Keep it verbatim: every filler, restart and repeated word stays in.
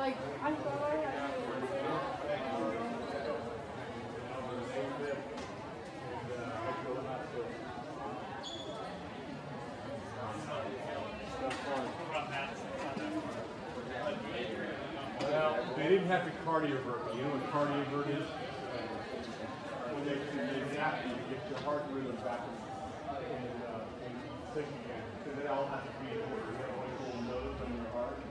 Like, I thought I had Well, they didn't have to cardiovert. You know what cardiovert is? When they, they zap you to get your heart rhythm back in, in, uh, in sync again. Because it all has to be in order. You have one little nose on your heart.